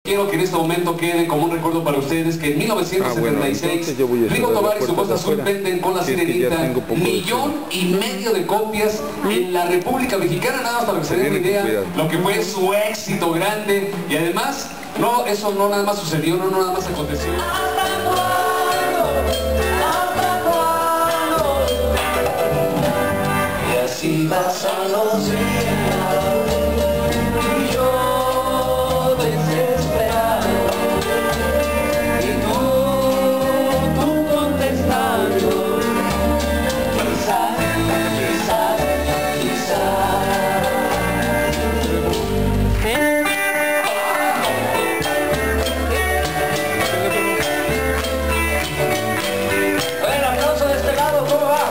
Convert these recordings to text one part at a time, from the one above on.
Quiero que en este momento quede como un recuerdo para ustedes que en 1976 Rigo Tobar y su Costa Azul venden con La Sirenita 1,5 millones de copias en la República Mexicana, nada más para que se den una idea lo que fue su éxito grande. Y además, no, eso no nada más sucedió, no nada más aconteció. Y así pasan los días y yo desesperado y tú contestando, quizás. Bueno, aplauso de este lado, ¿cómo va?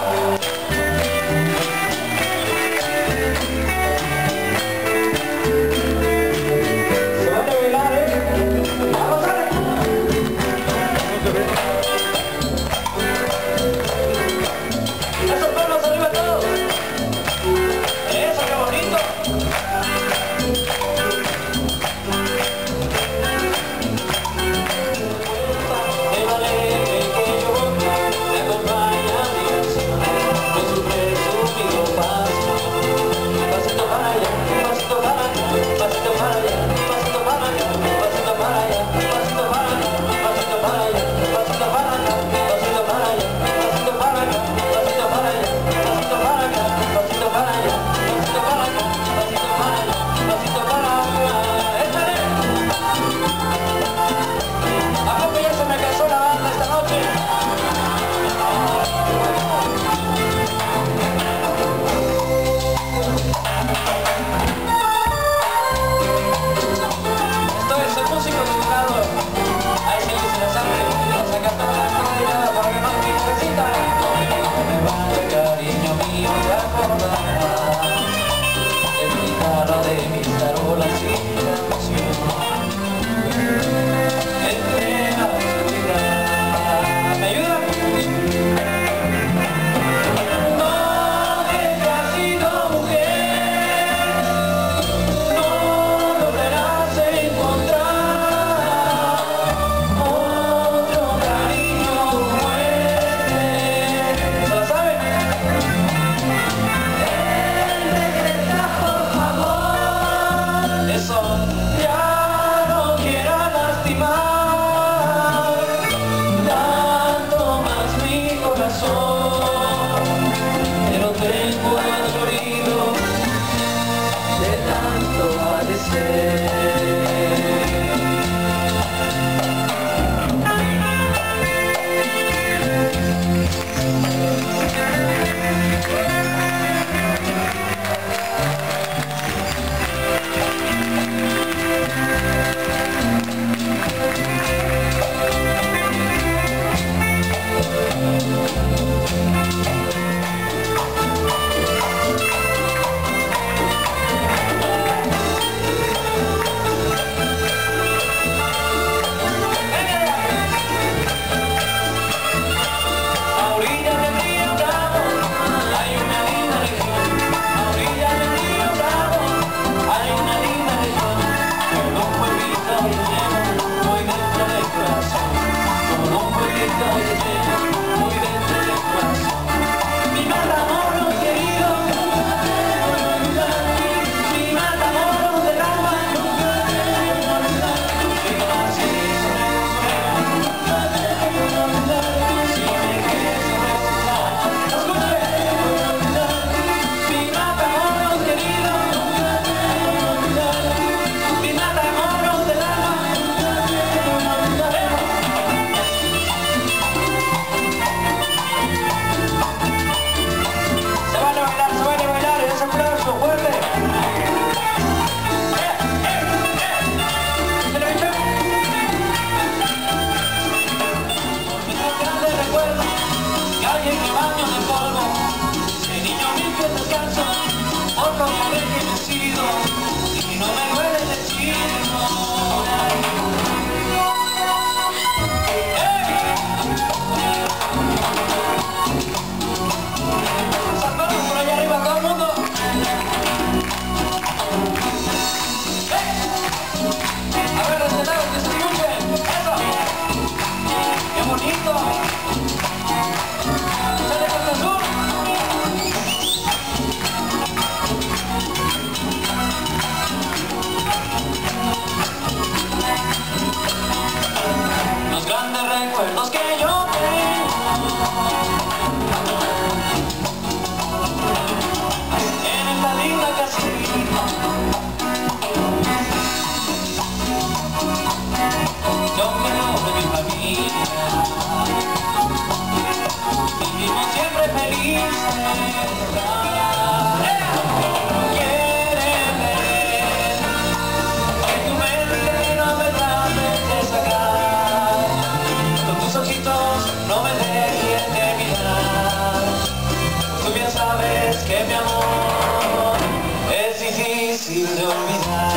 No me dejes de mirar, tú bien sabes que mi amor es difícil de olvidar.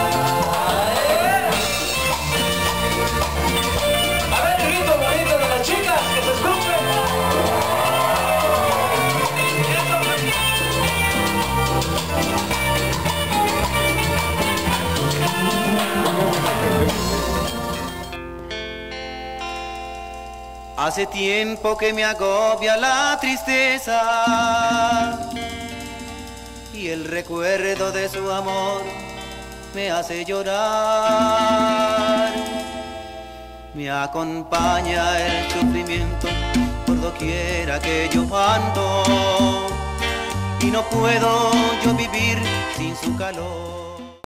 A ver, el grito bonito de las chicas, que se escuche. Hace tiempo que me agobia la tristeza y el recuerdo de su amor me hace llorar. Me acompaña el sufrimiento por doquiera que yo ando y no puedo yo vivir sin su calor.